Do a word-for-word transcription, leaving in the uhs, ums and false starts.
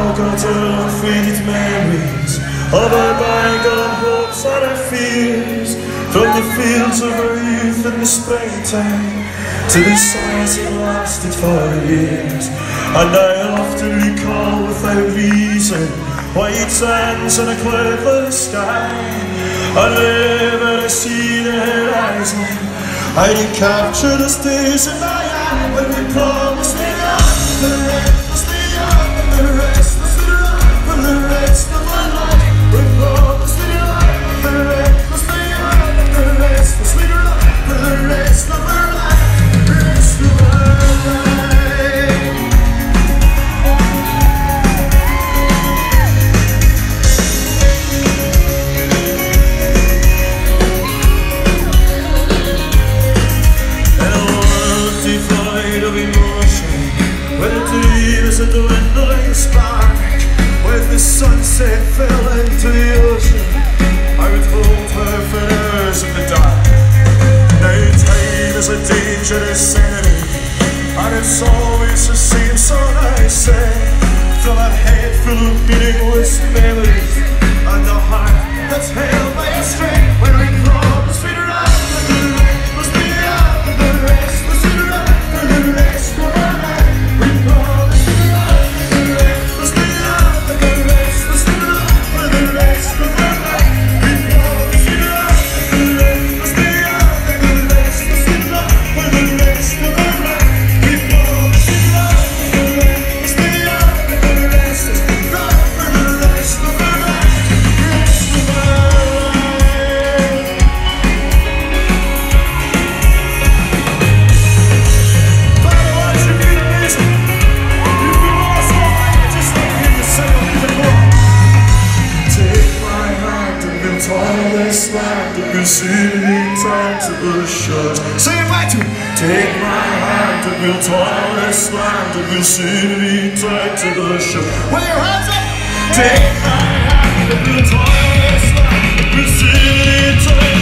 forgotten sweet memories of our bygone hopes and our fears, from the fields of our youth in the springtime to the sighs that lasted for years. And I often recall without reason white sands and a cloudless sky, and whenever I see the horizon I recapture those days in my eye when we promised me love, the recklessly young and the restlessly love for the rest of my life. We promised me love, the recklessly young and the restlessly love for the rest of our life, the rest of our life. Devoid of emotion, where the dream is a dwindling spark, where the sunset fell into the ocean, I would hold her for hours in the dark. Now time is a dangerous enemy, and it's always the same song I sing, from a head full of meaningless memories and a heart that's held by a string. When we promised we'd run, the reckless be out, the restless we'd run for the rest of our life. We promised we'd run, the reckless be out, the restless we'd run for the rest of our life. We promised we'd run, the reckless be out, the restless we'd run for the rest of our life. We promised we'd run, the reckless be out, the restless we'd run for the rest of our life. Rest of our life. Father, why should you be the reason? You've been lost all night, just like in the center of the clock. Take my hand and we'll toil this land, and we'll soon be tied to the shores. Say it back to me. Take my hand and we'll toil this land, and we'll soon be tied to the shore. With your hands up. Take my hand and we'll toil this land, and we'll soon be tied.